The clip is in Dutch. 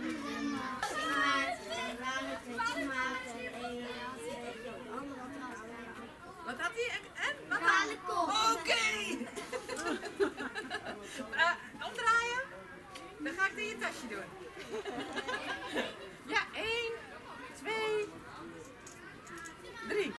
Wat had hij? En? Kale kop. Oké! Omdraaien. Dan ga ik het in je tasje doen. Ja, 1, 2, 3.